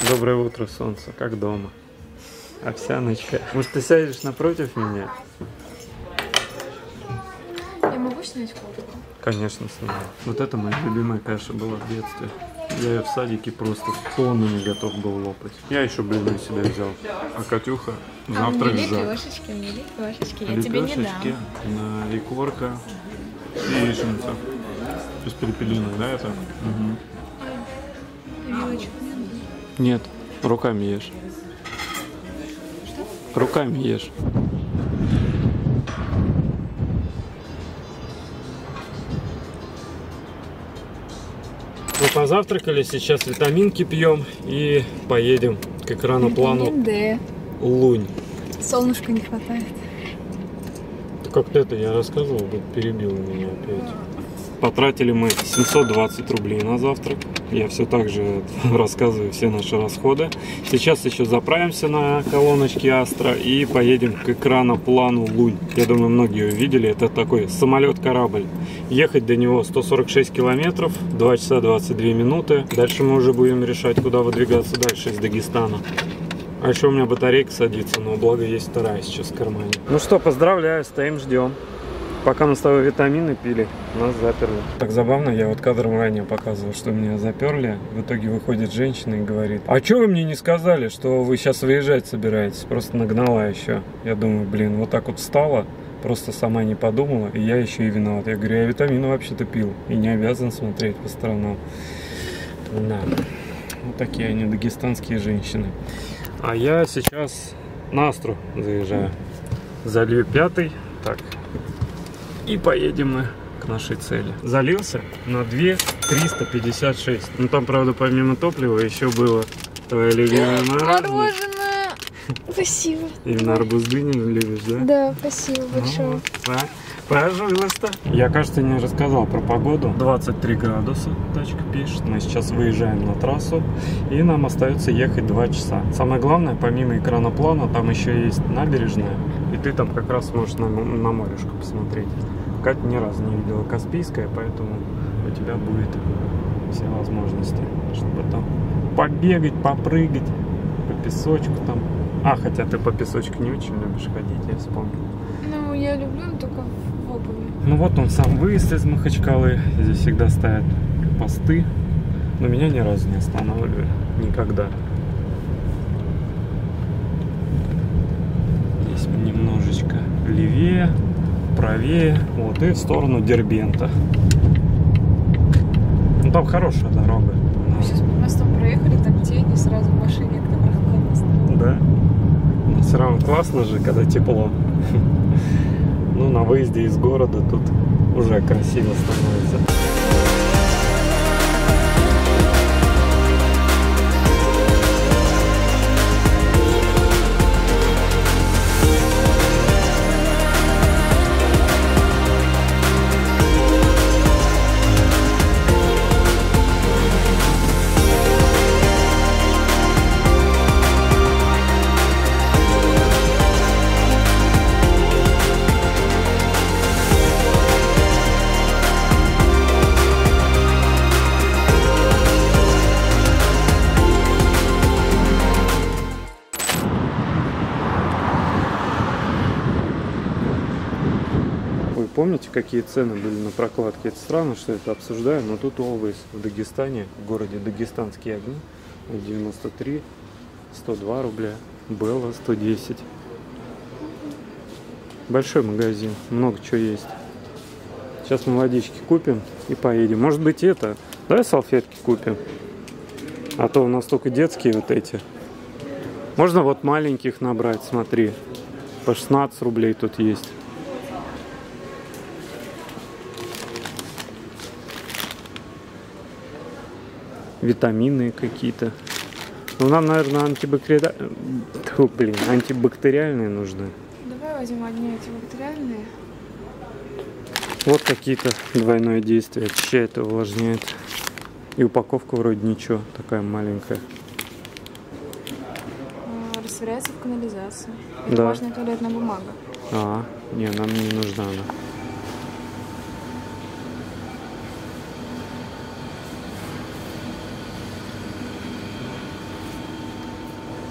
Доброе утро, солнце. Как дома? Овсяночка. Может, ты сядешь напротив меня? Я могу снять куртку? Конечно, снимаю. Вот это моя любимая каша была в детстве. Я ее в садике просто тоннами готов был лопать. Я еще блины себе взял. А Катюха завтрак мне сжал. лепешечки, я тебе не дам. Икорка и яичница. То есть перепелиная, да, это? Угу. Вилочку. Нет, руками ешь. Что? Руками ешь. Мы позавтракали, сейчас витаминки пьем и поедем к экраноплану Лунь. Солнышка не хватает. Как-то это я рассказывал, вот перебил меня опять. Потратили мы 720 рублей на завтрак. Я все так же рассказываю все наши расходы. Сейчас еще заправимся на колоночке Астра и поедем к экраноплану Лунь. Я думаю, многие увидели. Это такой самолет-корабль. Ехать до него 146 километров, 2 часа 22 минуты. Дальше мы уже будем решать, куда выдвигаться дальше из Дагестана. А еще у меня батарейка садится, но благо есть вторая сейчас в кармане. Ну что, поздравляю, стоим, ждем. Пока мы с тобой витамины пили, нас заперли. Так забавно, я вот кадром ранее показывал, что меня заперли. В итоге выходит женщина и говорит: а что вы мне не сказали, что вы сейчас выезжать собираетесь? Просто нагнала еще. Я думаю, блин, вот так вот встала, просто сама не подумала, и я еще и виноват. Я говорю, я витамины вообще-то пил и не обязан смотреть по сторонам. Да, вот такие они, дагестанские женщины. А я сейчас на Астру заезжаю. Залью 5-й. Так. И поедем мы к нашей цели. Залился на 2356. Ну там, правда, помимо топлива еще было твоя любимая мороженое. Спасибо. Именно арбузы не любишь, да? Да, спасибо большое. Пожалуйста. Я, кажется, не рассказал про погоду. 23 градуса, тачка пишет. Мы сейчас выезжаем на трассу. И нам остается ехать 2 часа. Самое главное, помимо экраноплана, там еще есть набережная. И ты там как раз сможешь на морешку посмотреть. Катя ни разу не видела Каспийское, поэтому у тебя будет все возможности, чтобы там побегать, попрыгать, по песочку там. А, хотя ты по песочку не очень любишь ходить, я вспомнил. Ну, я люблю, но только в обуви. Ну вот он сам выезд из Махачкалы. Здесь всегда стоят посты. Но меня ни разу не останавливали. Никогда. Здесь немножечко левее, правее. Вот, и в сторону Дербента. Ну там хорошая дорога. Мы сейчас по мосту проехали, так тени сразу в машине, как прохладно стало. Да. Но все равно классно же, когда тепло. Ну, на выезде из города тут уже красиво становится. Помните, какие цены были на прокладке? Это странно, что это обсуждаю, но тут Always в Дагестане, в городе Дагестанские огни, 93, 102 рубля, Белла 110. Большой магазин, много чего есть. Сейчас мы водички купим и поедем. Может быть, это, давай салфетки купим, а то у нас только детские вот эти. Можно вот маленьких набрать, смотри, по 16 рублей тут есть. Витамины какие-то. Ну, нам, наверное, антибактериальные нужны. Давай возьмем одни антибактериальные. Вот какие-то двойное действие. Очищает и увлажняет. И упаковка вроде ничего. Такая маленькая. Растворяется в канализации. Да. Это важная туалетная бумага. Не, нам не нужна она.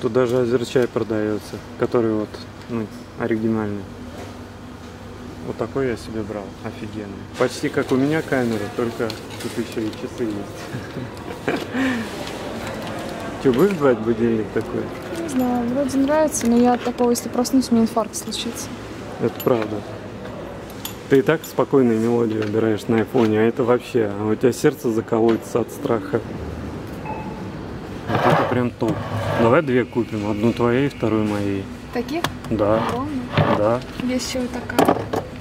тут даже азерчай продается, который вот, ну, оригинальный. Вот такой я себе брал, офигенный. Почти как у меня камера, только тут еще и часы есть. Че, будешь брать будильник такой? Не знаю, вроде нравится, но я от такого, если проснусь, у меня инфаркт случится. Это правда. Ты и так спокойную мелодию выбираешь на айфоне, а это вообще, а у тебя сердце заколотится от страха. Вот это прям топ. Давай две купим, одну твоей, вторую моей. Таких? Да. Огромных? Да. Есть еще вот такая.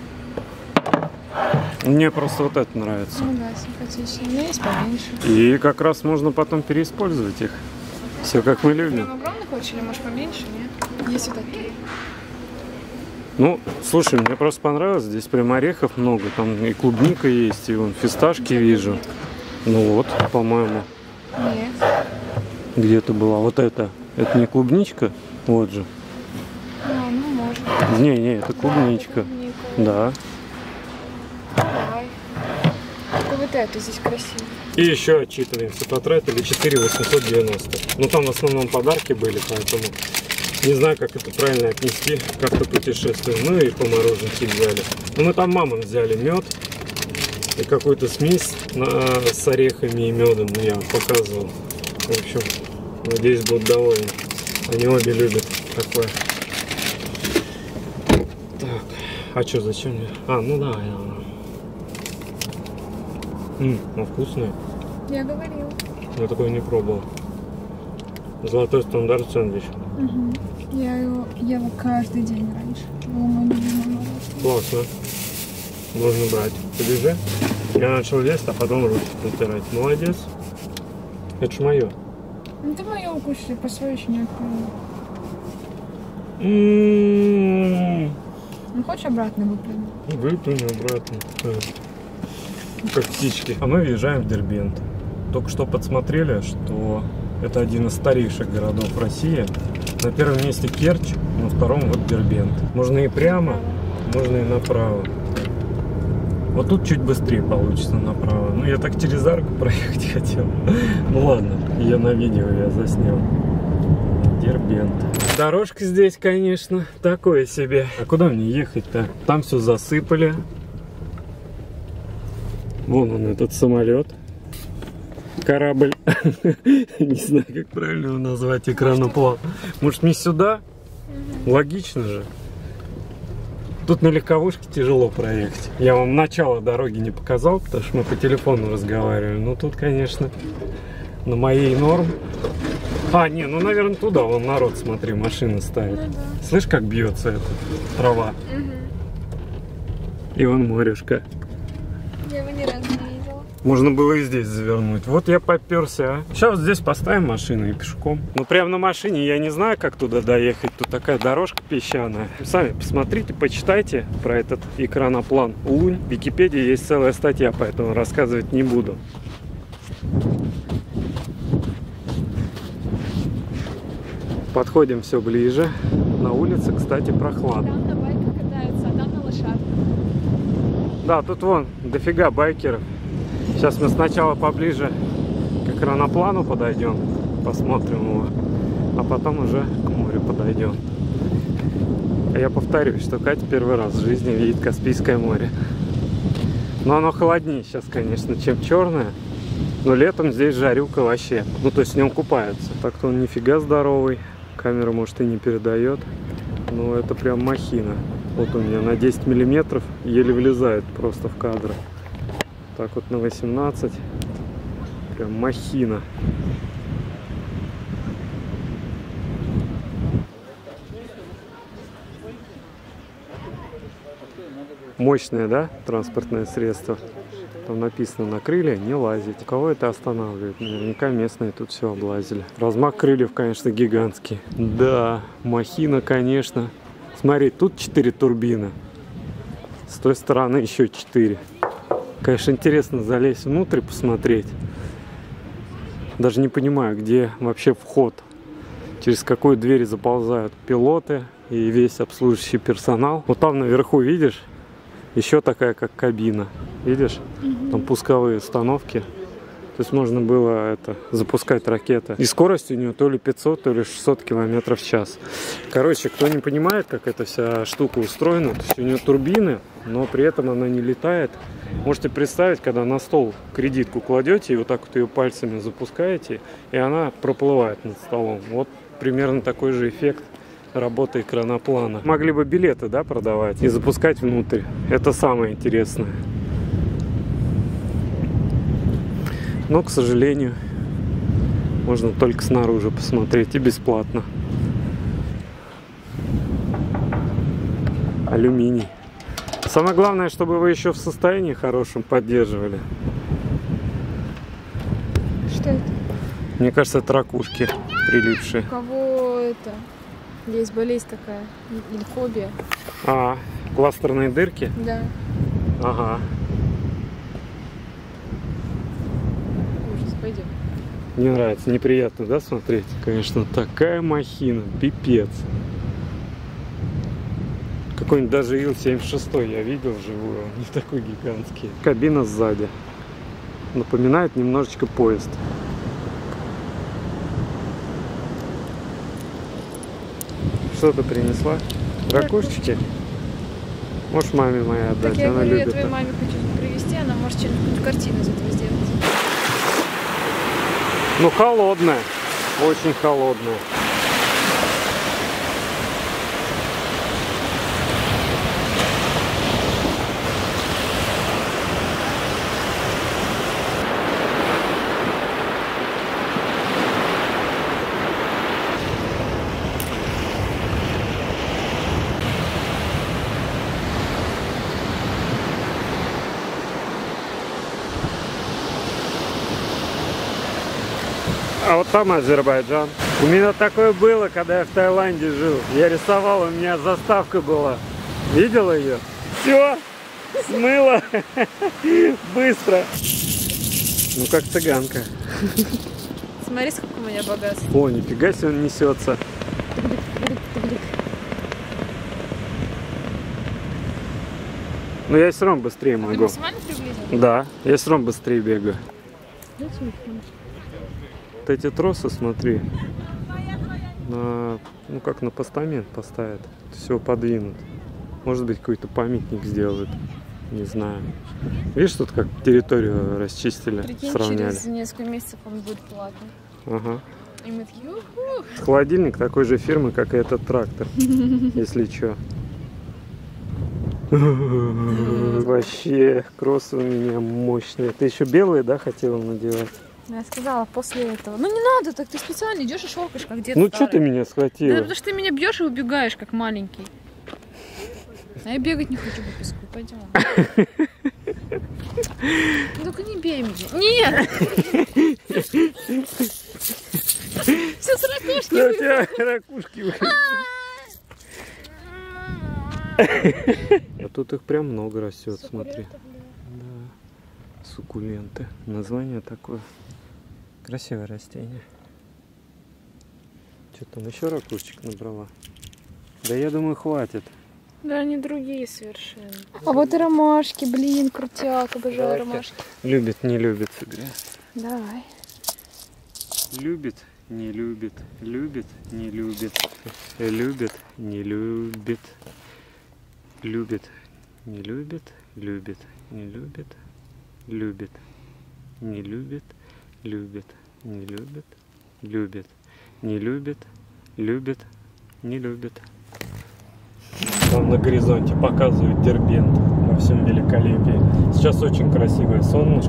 Мне просто вот это нравится. Ну да, симпатично. У меня есть поменьше. И как раз можно потом переиспользовать их. Все как мы любим. Прям огромных хочешь или может поменьше, нет? Есть вот такие. Ну, слушай, мне просто понравилось. Здесь прям орехов много. Там и клубника есть, и вон фисташки вижу. Ну вот, по-моему. Нет. Где-то была вот это. Это не клубничка? Вот же. А, ну может. Не, это клубничка. Клубника. Да. Давай. Только вот эту здесь красиво. И еще отчитываемся. Потратили 4890. Ну там в основном подарки были, поэтому не знаю, как это правильно отнести. Как-то путешествуем. Ну и по мороженке взяли. Ну мы там мамам взяли мед и какую-то смесь с орехами и медом. Я показывал. В общем, надеюсь, будут довольны. Они обе любят такое. Так, а что, зачем мне? А, ну да, ну вкусное. Я говорила. Я такое не пробовал. Золотой стандарт сэндвич. Угу. Я его ела каждый день раньше. Было мой любимый мороженое. Классно. Можно брать. Подержи. Я начал есть, а потом руки натирать. Молодец. Это ж мое. Ну ты мое укусишь, по своей еще не открыла. Ну хочешь обратно выплюнуть? Выплюнь обратно. Как птички. А мы въезжаем в Дербент. Только что подсмотрели, что это один из старейших городов России. На первом месте Керчь, на втором вот Дербент. Можно и прямо, можно и направо. Вот тут чуть быстрее получится направо. Ну я так через арку проехать хотел. Ну ладно, я на видео я заснял. Дербент. Дорожка здесь, конечно, такое себе. А куда мне ехать-то? Там все засыпали. Вон он, этот самолет. Корабль. Не знаю, как правильно его назвать. Экраноплан. Может, мне сюда? Логично же. Тут на легковушке тяжело проехать. Я вам начало дороги не показал, потому что мы по телефону разговаривали. Ну, тут, конечно, на моей норм. А, не, ну, наверное, туда. Вон народ, смотри, машины ставит. Ну, да. Слышь, как бьется эта трава? И вон морешко. Я его ни разу не видела. Можно было и здесь завернуть. Вот я попёрся, а. Сейчас вот здесь поставим машину и пешком. Ну, прямо на машине я не знаю, как туда доехать. Тут такая дорожка песчаная. Сами посмотрите, почитайте про этот экраноплан Лунь. В Википедии есть целая статья, поэтому рассказывать не буду. Подходим все ближе. На улице, кстати, прохладно. Там на байках катаются, а там на лошадках. Да, тут вон дофига байкеров. Сейчас мы сначала поближе к экраноплану подойдем, посмотрим его, а потом уже к морю подойдем. А я повторюсь, что Катя первый раз в жизни видит Каспийское море. Но оно холоднее сейчас, конечно, чем черное. Но летом здесь жарюка вообще. Ну, то есть в нем купаются. Так-то он нифига здоровый. Камера, может, и не передает. Но это прям махина. Вот у меня на 10 миллиметров еле влезает просто в кадр. Так вот на 18. Прям махина. Мощное, да, транспортное средство. Там написано: на крылья не лазить. Кого это останавливает? Наверняка местные тут все облазили. Размах крыльев, конечно, гигантский. Да, махина, конечно. Смотри, тут 4 турбины. С той стороны еще 4. Конечно, интересно залезть внутрь, посмотреть. Даже не понимаю, где вообще вход. Через какую дверь заползают пилоты и весь обслуживающий персонал. Вот там наверху, видишь, еще такая как кабина. Видишь? Там пусковые установки. То есть можно было запускать ракеты. И скорость у нее то ли 500, то ли 600 км в час. Короче, кто не понимает, как эта вся штука устроена, то есть у нее турбины, но при этом она не летает. Можете представить, когда на стол кредитку кладете и вот так вот ее пальцами запускаете, и она проплывает над столом. Вот примерно такой же эффект работы экраноплана. Могли бы билеты, да, продавать и запускать внутрь. Это самое интересное. Но, к сожалению, можно только снаружи посмотреть и бесплатно. Алюминий. Самое главное, чтобы вы еще в состоянии хорошем поддерживали. Что это? Мне кажется, это ракушки прилипшие. У кого это? Есть болезнь такая, или фобия. А, кластерные дырки? Да. Ага. Ужас, пойдем. Мне нравится, неприятно, да, смотреть? Конечно, такая махина, пипец. Какой-нибудь даже Ил-76 я видел вживую, он не такой гигантский. Кабина сзади. Напоминает немножечко поезд. Что ты принесла? Ракушечки? Можешь маме моей отдать, Так я она говорю, я любит. твоей маме хочу привезти, она может что-нибудь картину из этого сделать. Ну, холодная. Очень холодная. А вот там Азербайджан. У меня такое было, когда я в Таиланде жил. Я рисовал, у меня заставка была. Видела ее? Все, смыло. Быстро. Ну как цыганка. Смотри, сколько у меня богатств. О, нифига себе он несется. Но я все равно быстрее Ты могу. максимально приблизил? Да, я все равно быстрее бегаю. Вот эти тросы, смотри, ну как на постамент поставят, все подвинут. Может быть, какой-то памятник сделают, не знаю. Видишь, тут как территорию расчистили, Прикинь, сравняли. через несколько месяцев он будет платный. Ага. И мы такие, уху. Холодильник такой же фирмы, как и этот трактор, если что. Вообще, кроссы у меня мощные. Ты еще белые, да, хотела надевать? Я сказала после этого. Ну не надо так, ты специально идешь и шоркаешь, как дед Ну старый. что ты меня Да схватила? потому что ты меня бьешь и убегаешь, как маленький. А я бегать не хочу по песку, пойдем. Ну только не бей меня. Нет! Все с ракушки. Да у тебя ракушки уже. А тут их прям много растет, смотри. Да. Суккуленты. Название такое. Красивое растение. Что там еще ракушечек набрала? Да я думаю, хватит. Да, они другие совершенно. А вот и ромашки, блин, крутяк, обожаю ромашки. Любит, не любит игра. Давай. Любит, не любит. Любит, не любит. Любит, не любит. Любит, не любит. Любит, не любит. Любит, не любит. Любит, не любит. Любит, не любит. Любит, не любит. Там на горизонте показывает Дербент во всем великолепии. Сейчас очень красивое солнышко.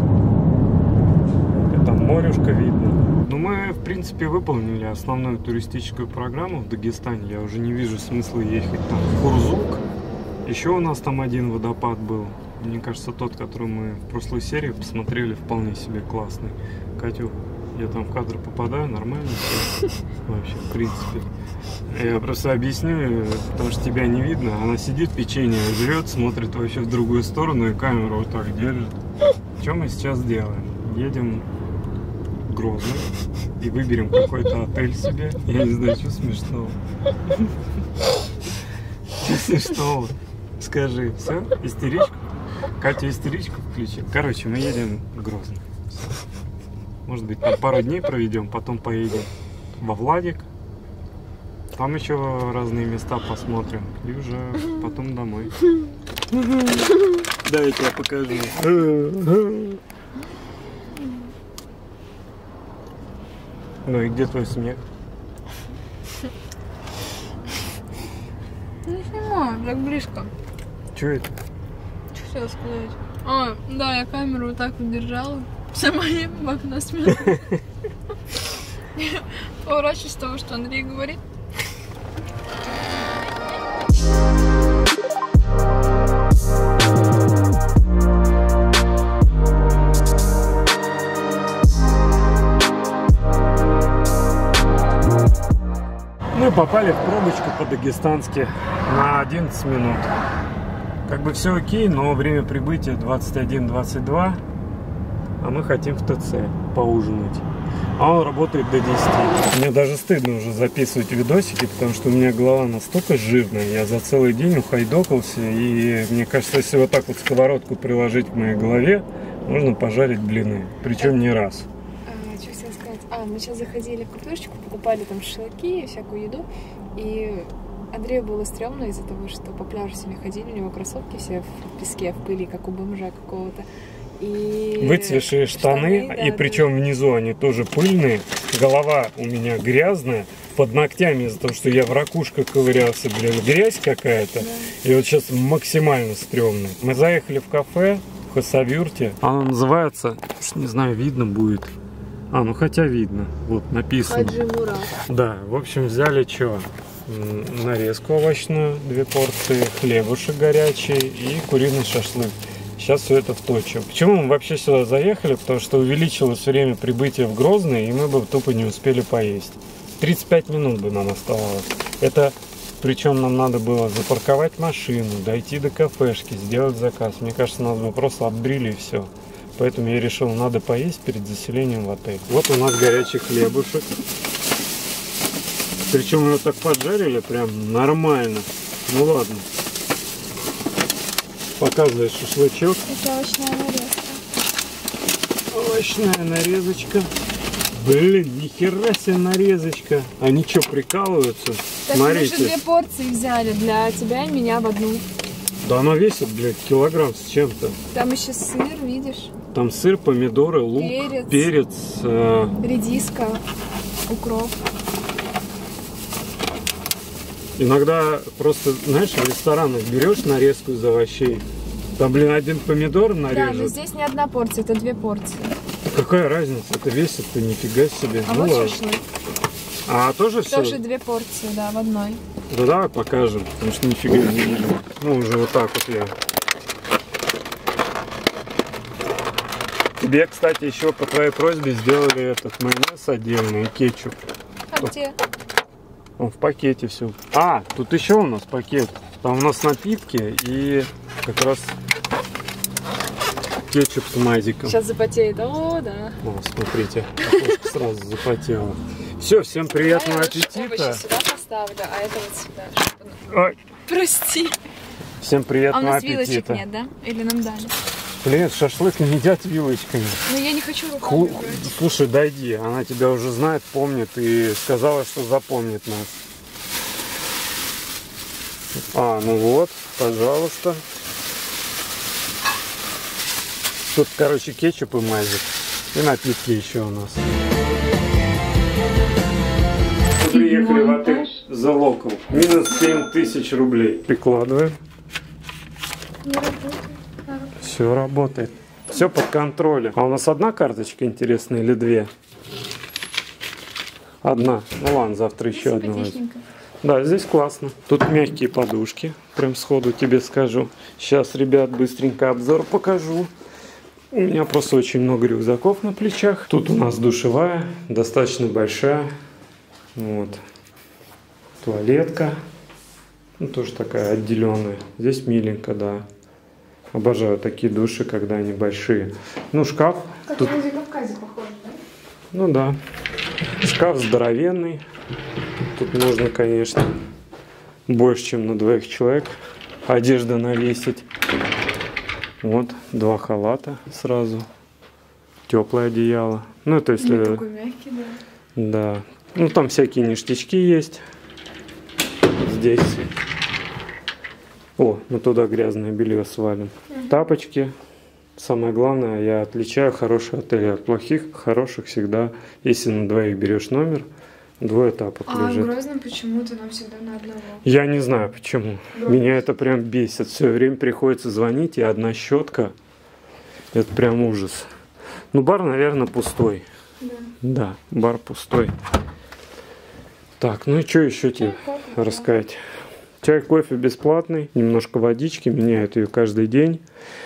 И там морюшко видно. Ну, мы, в принципе, выполнили основную туристическую программу в Дагестане. Я уже не вижу смысла ехать там в Хурзук. Еще у нас там один водопад был. Мне кажется, тот, который мы в прошлой серии посмотрели, вполне себе классный. Катю, я там в кадр попадаю, нормально все? Вообще, в принципе. Я просто объясню, потому что тебя не видно. Она сидит, печенье жрет, смотрит вообще в другую сторону и камеру вот так держит. Что мы сейчас делаем? Едем в Грозный и выберем какой-то отель себе. Я не знаю, что смешного. Что смешного? Скажи, все? Истеричку? Катя истеричку включил. Короче, мы едем в Грозный. Всё. Может быть, там пару дней проведем, потом поедем во Владик. Там еще разные места посмотрим. И уже потом домой. Да, я тебе покажу. Ну и где твой смех? Не снимаю, так близко. Че это? Что хотела сказать? А, да, я камеру вот так вот держала. Сама я в окно смеялась. Поворачиваюсь того, что Андрей говорит. Мы попали в пробочку по-дагестански на 11 минут. Как бы все окей, но время прибытия 21:22, а мы хотим в ТЦ поужинать. А он работает до 10. Мне даже стыдно уже записывать видосики, потому что у меня голова настолько жирная. Я за целый день ухайдокался, и мне кажется, если вот так вот сковородку приложить к моей голове, можно пожарить блины. Причем не раз. Что хотела сказать? Мы сейчас заходили в кафешечку, покупали там шашлыки и всякую еду. И Андрею было стрёмно из-за того, что по пляжу сегодня ходили, у него кроссовки все в песке, в пыли, как у бомжа какого-то. И выцветшие штаны, да, и причем внизу они тоже пыльные. Голова у меня грязная, под ногтями из-за того, что я в ракушках ковырялся, блин, грязь какая-то. Да. И вот сейчас максимально стрёмно. Мы заехали в кафе в Хасавюрте. Оно называется, уж не знаю, видно будет. Ну хотя видно, вот написано. Хаджи Мурат. Да, в общем, взяли что? Нарезку овощную, 2 порции, хлебушек горячий и куриный шашлык. Сейчас все это вточим. Почему мы вообще сюда заехали? Потому что увеличилось время прибытия в Грозный, и мы бы тупо не успели поесть. 35 минут бы нам оставалось. Это, причем нам надо было запарковать машину, дойти до кафешки, сделать заказ. Мне кажется, нас бы просто отбрили и все. Поэтому я решил, надо поесть перед заселением в отель. Вот у нас горячий хлебушек. Причем его так поджарили прям нормально. Ну ладно. Показывай шашлычок. Это овощная нарезка. Овощная нарезочка. Блин, нихера себе нарезочка. Они что, прикалываются? Так Смотрите. мы же 2 порции взяли для тебя и меня в одну. Да она весит, блядь, килограмм с чем-то. Там еще сыр, видишь? Там сыр, помидоры, лук, перец редиска, укроп. Иногда просто, знаешь, в ресторанах берешь нарезку из овощей. Там, блин, 1 помидор нарежут. Да, но здесь не 1 порция, это 2 порции. Какая разница? Это весит-то нифига себе. А Ну вот ладно. шашлык. Тоже все? Тоже 2 порции, да, в одной. Да давай покажем, потому что нифига не вижу. Ну, уже вот так вот я. Тебе, кстати, еще по твоей просьбе сделали этот майонез отдельный и кетчуп. А где? Он в пакете все. Тут еще у нас пакет. Там у нас напитки и как раз кетчуп с мазиком. Сейчас запотеет. О, да. О, смотрите, окошко сразу запотело. Все, всем приятного аппетита. Овощи сюда поставлю, а это вот сюда. Ой. Прости. Всем приятного А у нас аппетита. вилочек нет, да? Или нам дали? Блин, шашлык не едят вилочками. Ну я не хочу руками брать. Слушай, дойди, она тебя уже знает, помнит и сказала, что запомнит нас. Ну вот, пожалуйста. Тут, короче, кетчуп и мазик. И напитки еще у нас. Приехали в отель The Local. Минус 7000 рублей. Прикладываем. Не работает. Все работает. Все под контролем. А у нас 1 карточка, интересная, или 2? 1. Ну ладно, завтра еще одну возьмем. Да, здесь классно. Тут мягкие подушки. Прям сходу тебе скажу. Сейчас, ребят, быстренько обзор покажу. У меня просто очень много рюкзаков на плечах. Тут у нас душевая, достаточно большая. Вот. Туалетка. Тоже такая отделенная. Здесь миленько, да. Обожаю такие души, когда они большие. Ну, шкаф. Как тут... в Владикавказе похоже, да? Ну да. Шкаф здоровенный. Тут можно, конечно, больше, чем на 2 человек одежда навесить. Вот, 2 халата сразу. теплое одеяло. Ну, это если... Ну, такой мягкий, да. Да. Ну, там всякие ништячки есть. Здесь. О, мы туда грязное белье свалим. Тапочки. Самое главное, я отличаю хорошие отели от плохих. Хороших всегда, если на двоих берешь номер, 2 тапок А лежит. в Грозном почему-то нам всегда на одного. Я не знаю почему. Меня это прям бесит. Все время приходится звонить, и одна щетка. Это прям ужас. Ну, бар, наверное, пустой. Да. Да, бар пустой. Так, ну и что еще тебе Чай, кофе, рассказать? Чай, кофе бесплатный, немножко водички, меняют ее каждый день.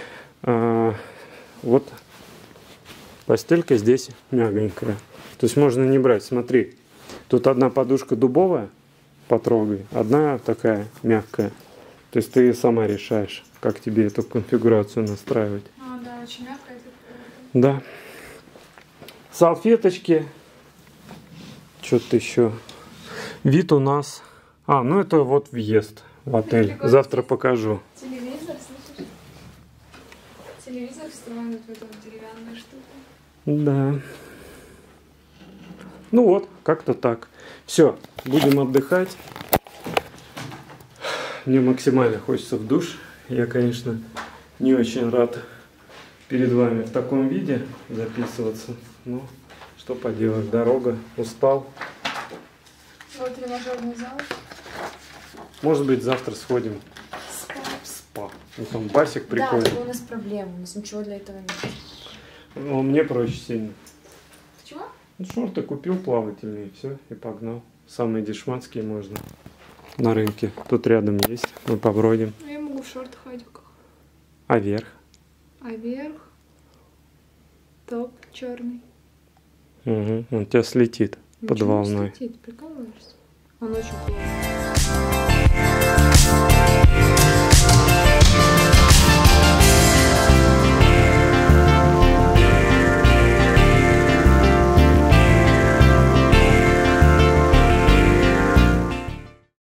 Вот постелька здесь мягенькая. То есть можно не брать. Смотри, тут одна подушка дубовая, потрогай, одна такая мягкая. То есть ты сама решаешь, как тебе эту конфигурацию настраивать. А, да, очень мягкая. Да. Салфеточки. Что-то еще. Вид у нас. А, ну это вот въезд в отель. Завтра покажу. Телевизор, слышишь? Телевизор встроен в эту деревянную штуку. Да. Ну вот, как-то так. Все, будем отдыхать. Мне максимально хочется в душ. Я, конечно, не очень рад перед вами в таком виде записываться. Но что поделать, дорога, устал. Вот тренажерный зал. Может быть, завтра сходим в спа. Ну, там басик Да, прикольный. только у нас проблема, у нас ничего для этого нет. Но мне проще сильно. Чего? Ну, шорты купил плавательные, все, и погнал. Самые дешманские можно на рынке. Тут рядом есть, мы побродим. Ну, я могу в шортах-хадиках. А верх? А верх топ черный. Угу, он тебя слетит под волной. Прикалываешься? Он очень плотный.